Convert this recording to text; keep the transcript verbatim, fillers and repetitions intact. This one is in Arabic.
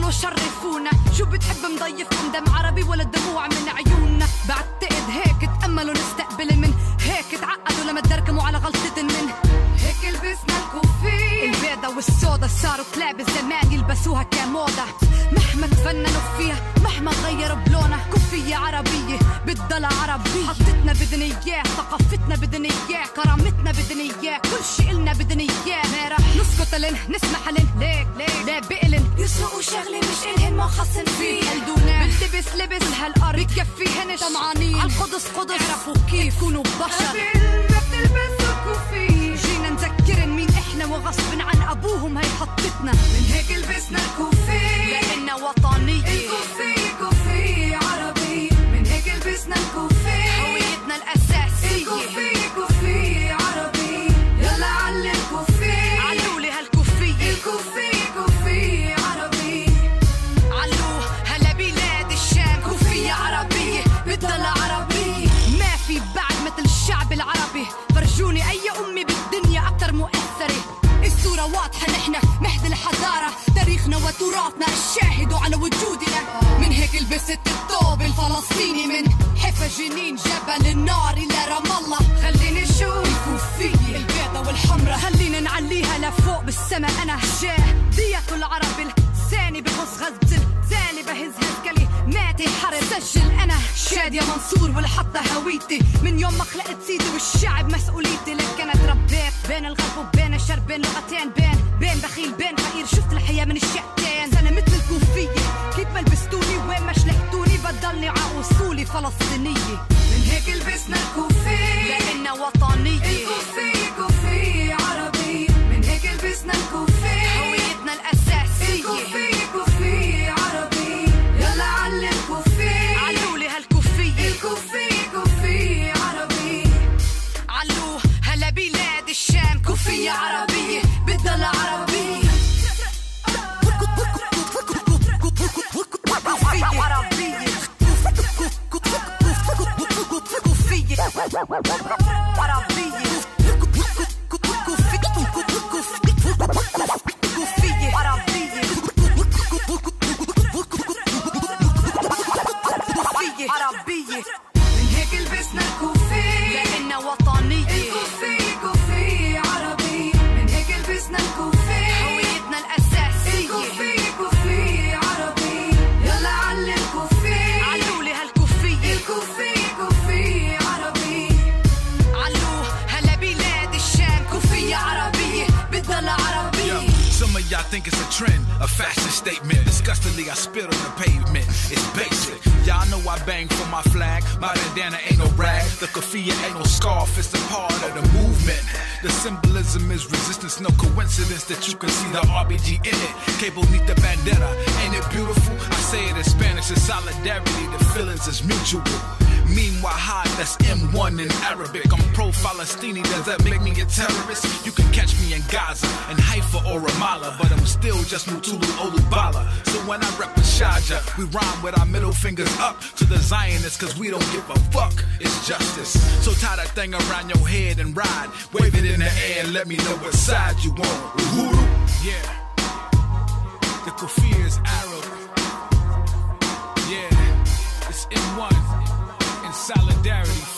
وشرفونا. شو بتحب مضيفكم دم عربي ولا الدموع من عيوننا؟ بعتقد هيك تأملوا نستقبل من هيك تعقدوا لما تدركموا على غلطة من هيك لبسنا الكوفية البيضة والسودا صاروا كلاب الزمان يلبسوها كموضة. مهما تفننوا فيها مهما غيروا بلونها كوفية عربية بتضل عربية. حطتنا بدنا اياه ثقافتنا بدنا اياه كرامتنا بدنا اياه كل شي إلنا بدنا اياه. ما رح نسكت لن نسمح لن ليك ليك لا بقلن يسرقوا شغلة مش إلهن ما خصن فيه. قلدونا بنلبس لبس هالأرض بكفيهنش طمعانين عالقدس قدس عرفوا كيف يكونوا بشر قبل ما بتلبسوا كوفية. جينا نذكرن مين احنا وغصب عن ابوهم هي حطتنا. من هيك لبسنا الكوفية لأننا وطنية. الكوفية كوفية عربية من هيك لبسنا الكوفية هويتنا الأساسية. الكوفية كوفية عربية يلا علي الكوفية علولي هالكوفية. الكوفية كوفية عربية علو هلا بلاد الشام كوفية عربية بتضل عربية. ما في بعد مثل الشعب العربي. فرجوني أي أمي بالدنيا أكتر مؤثرة. الصورة واضحة نحن مهد الحضارة تاريخنا وتراثنا الشاهد على وجودنا. من هيك لبست الثوب الفلسطيني من حيفا جنين جبل النار إلى رام الله. خليني شوف الكوفية البيضة والحمرة خلينا نعليها لفوق بالسما. أنا جاه دية العرب الثاني بغص غزة الثاني بهز هالكلي ماتي حرب. سجل أنا شادية منصور والحطة هويتي من يوم ما خلقت سيدي والشعب مسؤوليتي. لك أنا تربيت بين الغرب وبين الشرق بين لغتين بين بين بخيل بين فقير. شفت الحياة من الشقتين. أنا مثل الكوفية كيف ما لبستوني وين ما شلحتوني بضلني عاوصولي فلسطينية. من هيك لبسنا الكوفية لأننا وطنية. الكوفية كوفية عربية من هيك لبسنا الكوفية هويتنا الأساسية. الكوفية كوفية عربية يلا علي الكوفية علولي هالكوفية. الكوفية كوفية عربية علو هلا بلاد الشام كوفية عربية بتضل عربية. كوفية عربية كوفية عربية عربية من هيك لبسنا الكوفية لأننا وطنية. الكوفية كوفية عربية من هيك لبسنا الكوفية هويتنا الأساسية. الكوفية كوفية عربية يلا علي الكوفية علولي هالكوفية. الكوفية كوفية عربية علو هلا بلاد الشام كوفية عربية بتضل عربية. Some of y'all think it's a trend, a fashion statement. Disgustingly, I spit on the pavement. It's basic. Y'all know I bang for my flag. My bandana ain't no rag. The keffiyeh ain't no scarf. It's a part of the movement. The symbolism is resistance. No coincidence that you can see the R B G in it. Que bonita bandera. Ain't it beautiful? I say it in Spanish. It's solidarity. The feelings is mutual. Meanwhile, high, that's M one in Arabic. I'm pro-Falastini, does that make me a terrorist? You can catch me in Gaza, in Haifa or Ramallah, but I'm still just Mutulu Olubala. So when I rep the Sharjah, we rhyme with our middle fingers up to the Zionists, cause we don't give a fuck, it's justice. So tie that thing around your head and ride, wave it in the air and let me know what side you on. Uhuru. Yeah, the keffiyeh is Arab. Yeah, it's M one. Solidarity